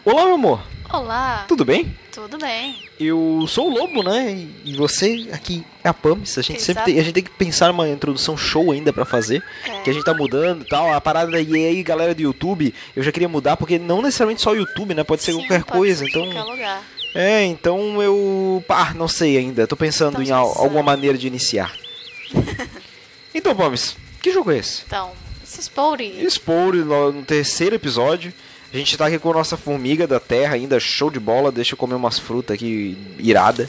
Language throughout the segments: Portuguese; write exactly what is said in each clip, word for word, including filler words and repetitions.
Olá, meu amor. Olá. Tudo bem? Tudo bem. Eu sou o Lobo, né? E você aqui é a Pamis. A gente Exato. sempre tem, a gente tem que pensar numa introdução show ainda pra fazer. É. Que a gente tá mudando e tal. A parada da E A, galera do YouTube, eu já queria mudar, porque não necessariamente só o YouTube, né? Pode ser Sim, qualquer pode coisa. Ser então. Qualquer lugar. É, então eu. Ah, não sei ainda. Tô pensando em al- alguma maneira de iniciar. Então, Pamis, que jogo é esse? Então, esse Spore. Spore, no, no terceiro episódio. A gente tá aqui com a nossa formiga da terra ainda, show de bola. Deixa eu comer umas frutas aqui, irada.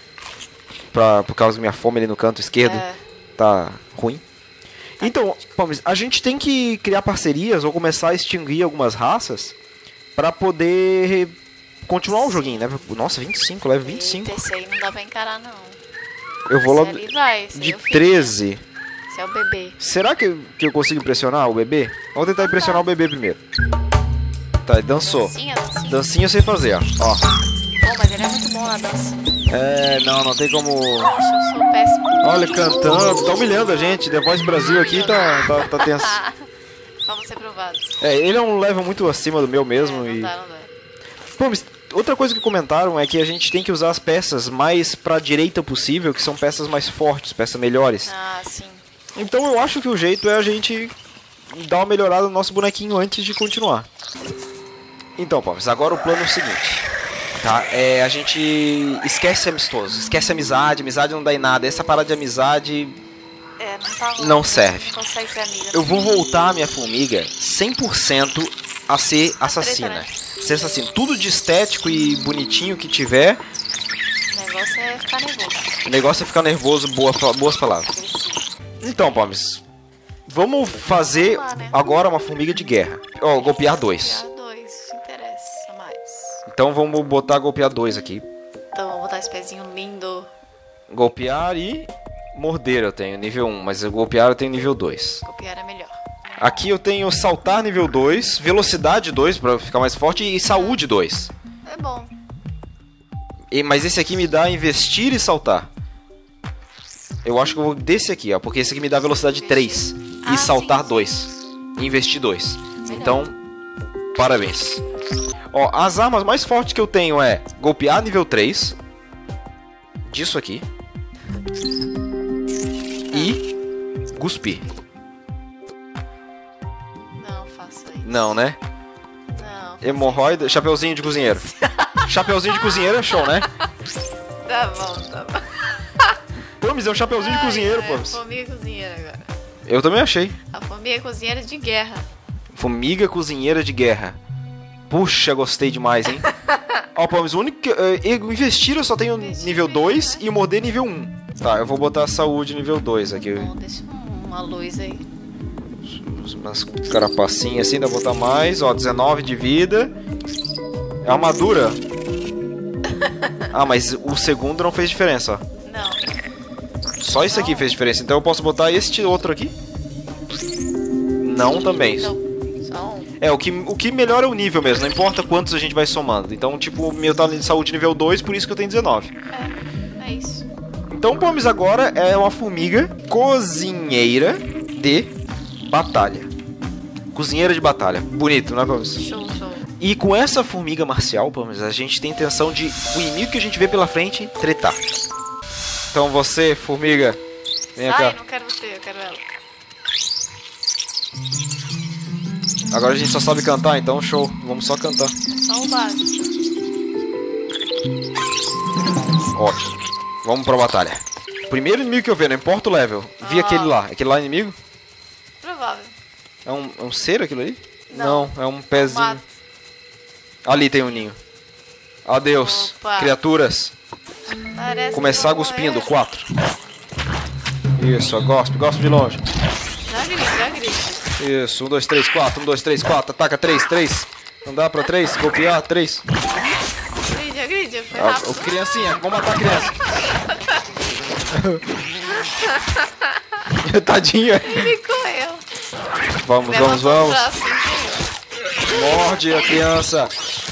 Pra, por causa da minha fome ali no canto esquerdo. É. Tá ruim. Então, Pamis, a gente tem que criar parcerias ou começar a extinguir algumas raças pra poder continuar o joguinho, né? Nossa, vinte e cinco, leva vinte e cinco. Esse aí não dá pra encarar, não. Eu vou lá vai, de treze. Esse é o bebê. Será que, que eu consigo impressionar o bebê? Vamos tentar impressionar o bebê primeiro. Tá, ele dançou. Dancinha, dancinha. Dancinha eu sei fazer, ó. ó. Pô, mas ele é muito bom na dança. É, não, não tem como... Poxa, eu sou péssimo. Olha, cantando, tá humilhando a gente. The Voice Brasil aqui tá, tá, tá tenso. Só você provado. É, ele é um level muito acima do meu mesmo. É, não e... dá, não dá. Pô, mas outra coisa que comentaram é que a gente tem que usar as peças mais pra direita possível, que são peças mais fortes, peças melhores. Ah, sim. Então eu acho que o jeito é a gente dar uma melhorada no nosso bonequinho antes de continuar. Então, Pamis, agora o plano é o seguinte, tá? É, a gente esquece amistoso, esquece amizade, amizade não dá em nada. Essa parada de amizade é, não, tá rolando, não serve. Não consegue ser amiga. Eu vou voltar a minha formiga cem por cento a ser assassina. Treta, né? Ser assassina. Tudo de estético e bonitinho que tiver. O negócio é ficar nervoso. O negócio é ficar nervoso, boa, boas palavras. Então, Pamis, vamos fazer vamos lá, né? agora uma formiga de guerra. Ó, oh, golpear dois. Golpear dois, interessa mais. Então vamos botar golpear dois aqui. Então vamos botar esse pezinho lindo. Golpear e morder eu tenho nível um, mas golpear eu tenho nível dois. Golpear é melhor. Aqui eu tenho saltar nível dois, velocidade dois pra ficar mais forte e saúde dois. É bom. E, mas esse aqui me dá investir e saltar. Eu acho que eu vou desse aqui, ó, porque esse aqui me dá velocidade três ah, e saltar sim, dois. sim. E investir dois. Então, parabéns. Ó, as armas mais fortes que eu tenho é golpear nível três. Disso aqui. E cuspir. Não, faça isso. Não, né? Não. Hemorroida, chapeuzinho de cozinheiro. Chapeuzinho de cozinheiro é show, né? Tá bom, tá bom. Pamis, é um chapeuzinho de cozinheiro, é, Pamis. Formiga cozinheira agora. Eu também achei. A formiga cozinheira de guerra. Formiga cozinheira de guerra. Puxa, gostei demais, hein? Ó, Pamis, o único que... Uh, investir eu só tenho Investir nível dois, né? e morder nível um. Tá, eu vou botar saúde nível dois aqui. Bom, deixa uma luz aí. Umas carapacinhas assim, ainda vou botar mais. Ó, dezenove de vida. É armadura. Ah, mas o segundo não fez diferença, ó. Não. Só isso aqui fez diferença. Então eu posso botar este outro aqui? Não, também. Não. Só um. É, o que, o que melhora é o nível mesmo. Não importa quantos a gente vai somando. Então, tipo, o meu tá de saúde nível dois, por isso que eu tenho dezenove. É, é isso. Então, Pamis agora é uma formiga cozinheira de batalha. Cozinheira de batalha. Bonito, não é, Pamis? Show, show. E com essa formiga marcial, Pamis, a gente tem intenção de o inimigo que a gente vê pela frente tretar. Então você, formiga, vem Sai, cá. não quero você, eu quero ela. Agora a gente só sabe cantar, então show. Vamos só cantar. Só o básico. Ótimo. Vamos pra batalha. Primeiro inimigo que eu ver, não importa o level. Vi Ah. aquele lá. Aquele lá é inimigo? Provável. É um, é um ser aquilo ali? Não. é um pezinho. Mato. Ali tem um ninho. Adeus, Opa. criaturas. Parece Começar que vou cuspindo. morrer. Quatro. Isso, gospe, gospe de longe. Já grita, já grita. Isso, um, dois, três, quatro. Um, dois, três, quatro. Ataca três, três. Não dá pra três? Golpear, três. Agride, agride, foi Ah, rápido. o criancinha, vamos matar a criança. Tadinha. Ele correu. Vamos, vamos, Levantou o vamos. braço e correu. Morde a criança.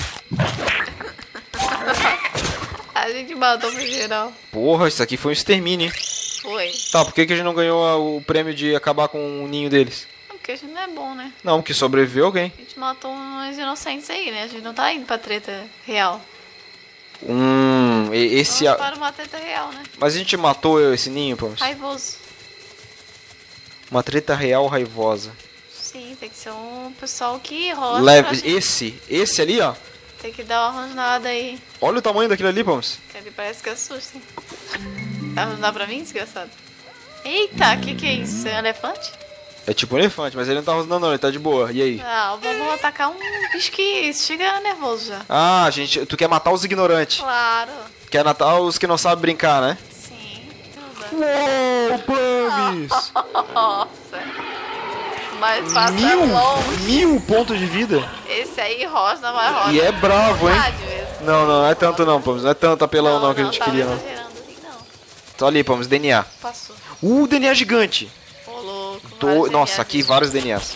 A gente matou pro geral. Porra, isso aqui foi um extermínio, hein? Foi. Tá, por que, que a gente não ganhou a- o prêmio de acabar com o ninho deles? Porque que a gente não é bom, né? Não, que sobreviveu alguém. A gente matou uns inocentes aí, né? A gente não tá indo pra treta real. Hum, e- esse... Vamos a- para uma treta real, né? Mas a gente matou esse ninho, Pams? Raivoso. Uma treta real raivosa. Sim, tem que ser um pessoal que rola. Leve... Esse, esse ali, ó. Tem que dar uma rosnada aí. Olha o tamanho daquele ali, Pams. Que ele parece que assusta, hein? Vai rosnar pra mim, desgraçado? Eita, que que é isso? É um elefante? É tipo um elefante, mas ele não tá rosnando não, ele tá de boa. E aí? Ah, vamos atacar um bicho que chega nervoso já. Ah, gente, tu quer matar os ignorantes. Claro. Quer matar os que não sabem brincar, né? Sim. Uou, Pams! Nossa. Mas passa Mil, longe. mil pontos de vida. Esse aí rosna, vai rosna. E é bravo, hein? Verdade mesmo. Não, não, não é tanto não, Pams. Não é tanto apelão não, que a gente tava queria, não. exagerando assim, não. Tô ali, Pams, D N A. Passou. Uh, D N A gigante. Ô, louco. Tô... vários Nossa, D N As. aqui vários D N As.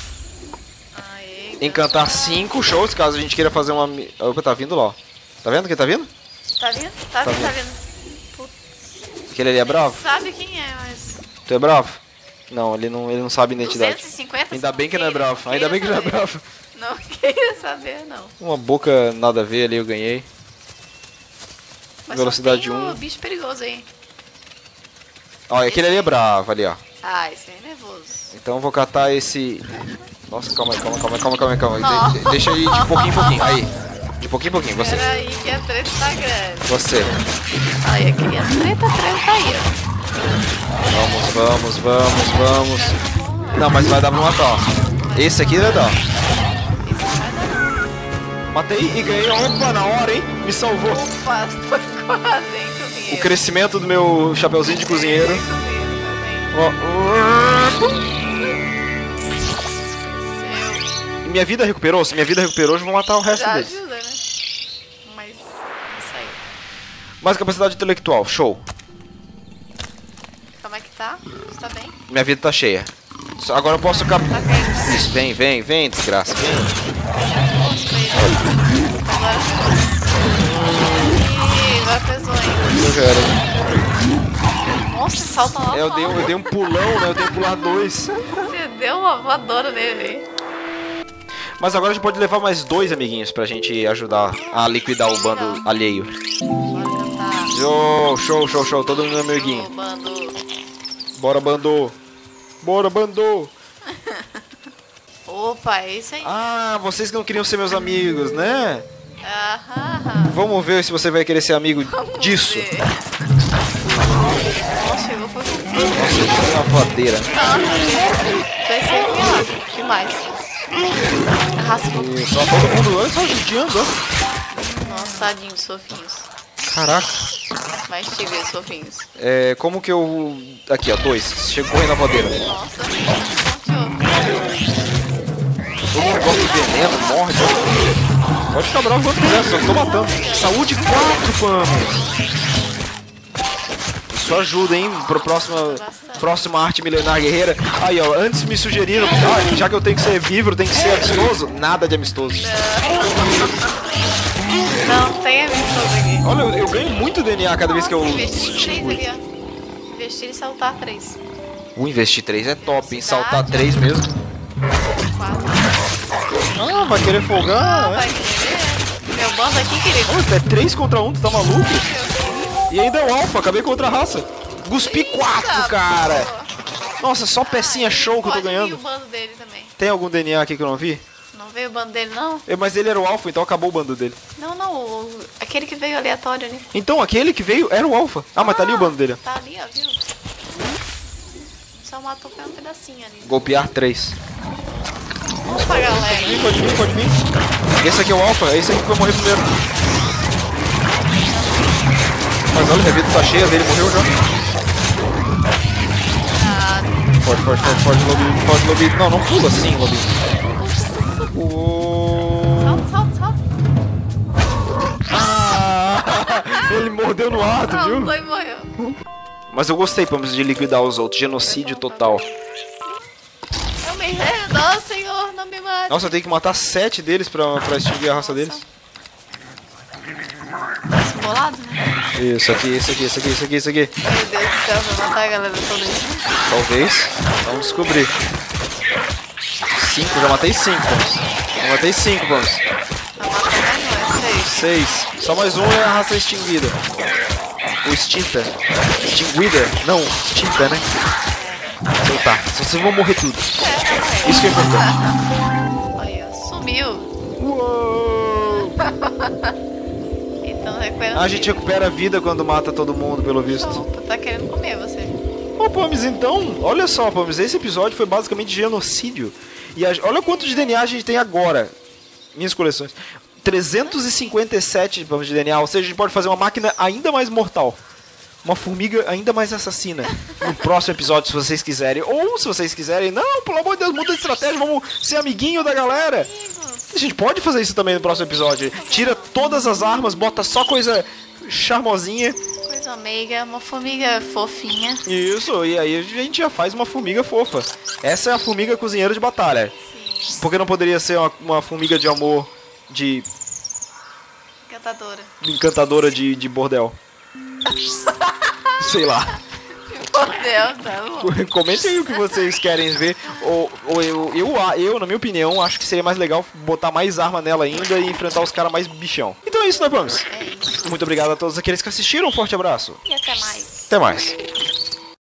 Aê, Encantar encantar. cinco shows, caso a gente queira fazer uma... mi- Opa, tá vindo lá, ó. Tá vendo que tá vindo? Tá vendo? Tá, Tá vendo, tá vendo. Aquele ali é bravo? Sabe quem é, mas... Tu é bravo? Não, ele não, ele não sabe a identidade. duzentos e cinquenta? Ainda bem que não é queira- bravo. Ainda bem que não é queira bravo. saber. Não queria saber, não. Uma boca nada a ver ali, eu ganhei. Mas Velocidade só tem um. o bicho perigoso aí. Ó, aquele ali é bravo ali, ó. Ah, esse aí é nervoso. Então eu vou catar esse... Nossa, calma aí, calma, calma, calma, calma, calma. Não. De- de- deixa aí de pouquinho em pouquinho. Aí. De pouquinho em pouquinho, você. Peraí que a treta tá grande. Você. Aí, aqui, a treta, a treta tá aí, ó. Vamos, vamos, vamos, vamos. Não, mas vai dar pra matar, ó. Esse aqui vai dar. Esse vai dar. Matei e ganhei. Opa, na hora, hein? Me salvou. Opa, foi quase, hein, cozinheiro. O crescimento do meu chapeuzinho de cozinheiro. Ó. Seu. E minha vida recuperou? Se minha vida recuperou, eu vou matar o resto Já deles. ajuda, né? Mas, isso aí. Mais capacidade intelectual, show. Como é que tá? Você tá bem? Minha vida tá cheia. Só- Agora eu posso cap... Tá caindo. Isso, vem, vem, vem, desgraça, vem. Nossa, foi. Agora foi. Ih, agora pesou, hein? Eu já era. Nossa, salta lá. É, eu dei, um, eu dei um pulão, né? Eu tenho que pular dois. Você deu uma voadora nele, hein? Mas agora a gente pode levar mais dois amiguinhos pra gente ajudar a liquidar o bando alheio. Bora cantar. Show, show, show, show. Todo mundo amiguinho. Ô, bando. Bora, bando. Bora, bando. Opa, é isso aí. Ah, vocês que não queriam ser meus amigos, né? Aham. Vamos ver se você vai querer ser amigo Vamos disso. ver. Nossa, chegou foi com Nossa, eu tenho uma voadeira. Vai ser aqui, ó. Demais. Arrasta. E só todo mundo, olha só, judiando, ó. Nossa, tadinho dos fofinhos. Caraca. Mais tigres fofinhos. É, como que eu... Aqui, ó, dois. Chega correndo na voadeira. Nossa, ponteou. Todo mundo gosta de veneno, morre. Pode ficar bravo quanto quiser, só tô matando. Saúde quatro, vamos. Isso ajuda, hein, pro próximo, próxima arte milenar guerreira. Aí, ó, antes me sugeriram, ah, já que eu tenho que ser vivo, tem que ser amistoso. Nada de amistoso. Não, tem amistoso aqui. Olha, eu, eu ganho muito D N A cada vez que eu Investir três extingo. ali, ó. Investir e saltar três. O investir três é top, hein? Saltar três mesmo. Quatro. Ah, vai querer folgar, Ah, né? vai querer. Meu bando aqui, querido. Olha, é três contra um, tu tá maluco? E ainda é o alfa, acabei com outra raça. Guspi quatro, cara. Nossa, só pecinha show que eu tô Pode vir ganhando. o bando dele também. Tem algum D N A aqui que eu não vi? Não veio o bando dele, não? É, mas ele era o alfa, então acabou o bando dele. Não, não. o- Aquele que veio aleatório ali. Então aquele que veio era o alfa. Ah, mas tá ali o bando dele. Tá ali, ó, viu? Só matou foi um pedacinho ali. Golpear três. Opa, galera. Pode vir, pode vir, pode vir. Esse aqui é o alfa, esse aqui que vai morrer primeiro. Mas olha, minha vida tá cheia dele, morreu já. Ah, Pode, pode, pode, pode, lobinho, pode, lobinho. Não, não pula assim, lobinho. Uou. salta, salta, salta. Ah, ele mordeu no ato, viu? Saltou e morreu. Mas eu gostei, vamos de liquidar os outros. Genocídio total. Eu me rendo, senhor, não me mate. Nossa, eu tenho que matar sete deles pra, pra extinguir a raça deles. Esse bolado, né? Isso aqui, isso aqui, isso aqui, isso aqui, isso aqui. Meu Deus do céu, vai matar a galera toda aí. Talvez. Vamos descobrir. cinco, já matei cinco, vamos. Já matei cinco, vamos. Vai matar mais um, é seis. Seis. Só mais um é a raça extinguida. Ou extinta. Extinguida? Não, extinta, né? Então tá, só vocês vão morrer tudo. É, Isso que é importante. olha, sumiu. Uou! Então recuperando. A gente recupera a vida quando mata todo mundo, pelo visto. Opa, tá querendo comer você. Ô, Pomes, então, olha só, Pomes, esse episódio foi basicamente genocídio. E a, olha quanto de D N A a gente tem agora. Minhas coleções. trezentos e cinquenta e sete de D N A, ou seja, a gente pode fazer uma máquina ainda mais mortal. Uma formiga ainda mais assassina. No próximo episódio, se vocês quiserem. Ou se vocês quiserem, não, pelo amor de Deus, muda de estratégia, vamos ser amiguinho da galera. A gente pode fazer isso também no próximo episódio. Tira todas as armas, bota só coisa charmosinha. Coisa meiga, uma formiga fofinha. Isso, e aí a gente já faz uma formiga fofa. Essa é a formiga cozinheira de batalha. Sim. Por que não poderia ser uma, uma formiga de amor, de Encantadora. encantadora de, de bordel? Sei lá. Bordel, tá bom. Comentem aí o que vocês querem ver. Ou, ou eu, eu, eu, na minha opinião, acho que seria mais legal botar mais arma nela ainda e enfrentar os caras mais bichão. Então é isso, né, Promise? É isso. Muito obrigado a todos aqueles que assistiram. Um forte abraço. E até mais. Até mais.